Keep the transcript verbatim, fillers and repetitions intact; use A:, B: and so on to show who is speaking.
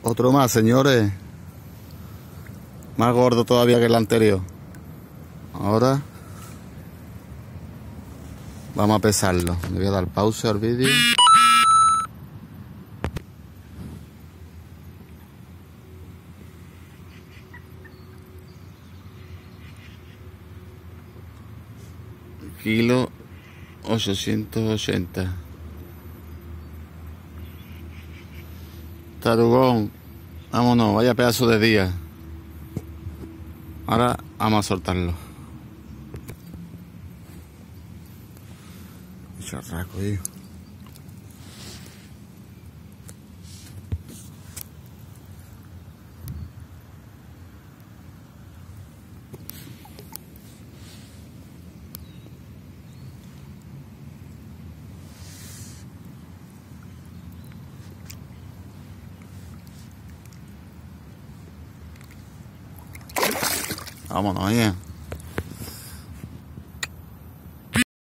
A: Otro más, señores. Más gordo todavía que el anterior. Ahora vamos a pesarlo. Le voy a dar pausa al vídeo. Kilo ochocientos ochenta. Tarugón, vámonos, vaya pedazo de día. Ahora vamos a soltarlo. Charraco, hijo. Vámonos, oye.